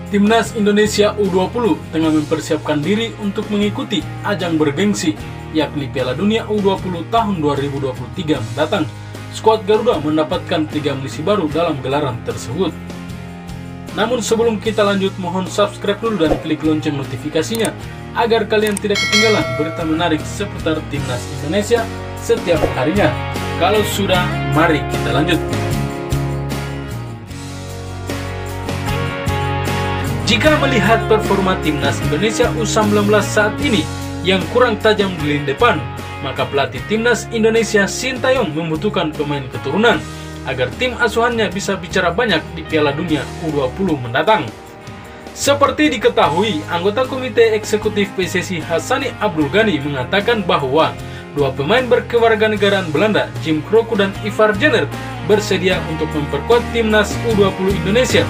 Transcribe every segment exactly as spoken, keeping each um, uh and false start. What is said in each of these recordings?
Timnas Indonesia U dua puluh tengah mempersiapkan diri untuk mengikuti ajang bergengsi, yakni Piala Dunia U dua puluh tahun dua ribu dua puluh tiga mendatang. Skuad Garuda mendapatkan tiga munisi baru dalam gelaran tersebut. Namun sebelum kita lanjut, mohon subscribe dulu dan klik lonceng notifikasinya agar kalian tidak ketinggalan berita menarik seputar Timnas Indonesia setiap harinya. Kalau sudah, mari kita lanjut. Jika melihat performa Timnas Indonesia U sembilan belas saat ini yang kurang tajam di lini depan, maka pelatih Timnas Indonesia Sintayong membutuhkan pemain keturunan agar tim asuhannya bisa bicara banyak di Piala Dunia U dua puluh mendatang. Seperti diketahui, anggota Komite Eksekutif P S S I Hassani Abdul Ghani mengatakan bahwa dua pemain berkewarganegaraan Belanda, Jim Kroku dan Ivar Jenner, bersedia untuk memperkuat Timnas U dua puluh Indonesia.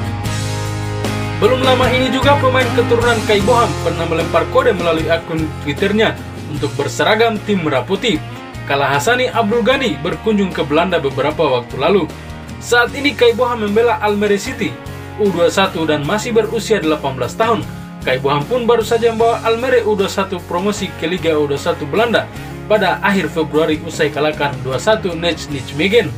Belum lama ini juga pemain keturunan Kai Boham pernah melempar kode melalui akun Twitternya untuk berseragam tim Merah Putih kala Hassani Abdul Ghani berkunjung ke Belanda beberapa waktu lalu. Saat ini Kai Boham membela Almere City U dua puluh satu dan masih berusia delapan belas tahun. Kai Boham pun baru saja membawa Almere U dua puluh satu promosi ke Liga U dua puluh satu Belanda pada akhir Februari usai kalahkan dua satu Nijmegen.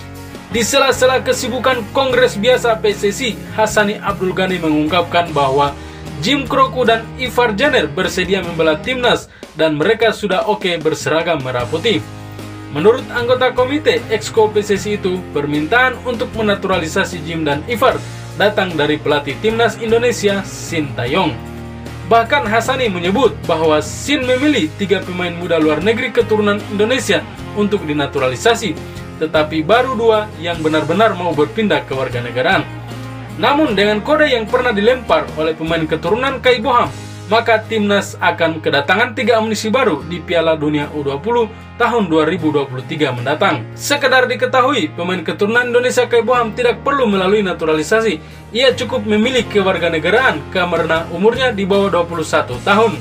Di sela-sela kesibukan kongres biasa P S S I, Hassani Abdul Ghani mengungkapkan bahwa Jim Kroku dan Ivar Jenner bersedia membela timnas dan mereka sudah oke berseragam merah putih. Menurut anggota komite Exco P S S I itu, permintaan untuk menaturalisasi Jim dan Ivar datang dari pelatih timnas Indonesia Sintayong. Bahkan Hassani menyebut bahwa Sin memilih tiga pemain muda luar negeri keturunan Indonesia untuk dinaturalisasi, tetapi baru dua yang benar-benar mau berpindah ke warganegaraan. Namun dengan kode yang pernah dilempar oleh pemain keturunan Kai Boham, maka timnas akan kedatangan tiga amunisi baru di Piala Dunia U dua puluh tahun dua ribu dua puluh tiga mendatang. Sekedar diketahui, pemain keturunan Indonesia Kai Boham tidak perlu melalui naturalisasi. Ia cukup memiliki kewarganegaraan karena umurnya di bawah dua puluh satu tahun.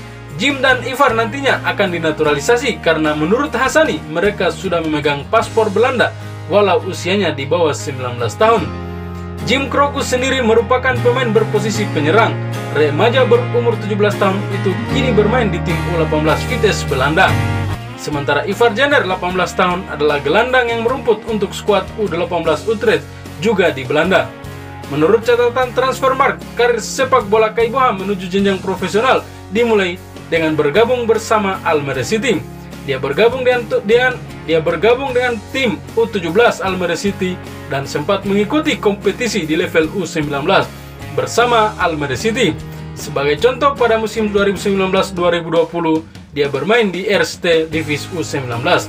Jim dan Ivar nantinya akan dinaturalisasi karena menurut Hassani mereka sudah memegang paspor Belanda walau usianya di bawah sembilan belas tahun. Jim Kroku sendiri merupakan pemain berposisi penyerang. Remaja berumur tujuh belas tahun itu kini bermain di tim U delapan belas Vitesse Belanda. Sementara Ivar Jenner delapan belas tahun adalah gelandang yang merumput untuk skuad U delapan belas Utrecht juga di Belanda. Menurut catatan Transfermarkt, karir sepak bola Kai Boham menuju jenjang profesional dimulai dengan bergabung bersama Almere City. Dia bergabung dengan, dengan dia bergabung dengan tim U tujuh belas Almere City dan sempat mengikuti kompetisi di level U sembilan belas bersama Almere City. Sebagai contoh, pada musim dua ribu sembilan belas dua ribu dua puluh dia bermain di Eerste Divisie U sembilan belas.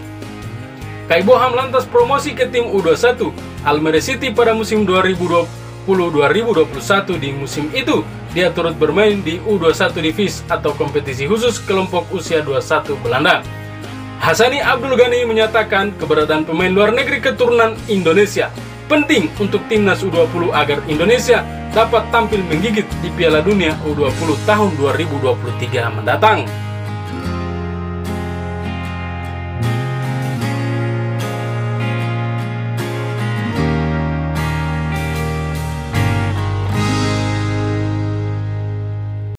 Kai Boham lantas promosi ke tim U dua puluh satu Almere City pada musim dua ribu dua puluh dua ribu dua puluh satu. Di musim itu dia turut bermain di U dua puluh satu Divisie atau kompetisi khusus kelompok usia dua puluh satu Belanda. Hassani Abdul Ghani menyatakan keberadaan pemain luar negeri keturunan Indonesia penting untuk timnas U dua puluh agar Indonesia dapat tampil menggigit di Piala Dunia U dua puluh tahun dua ribu dua puluh tiga mendatang.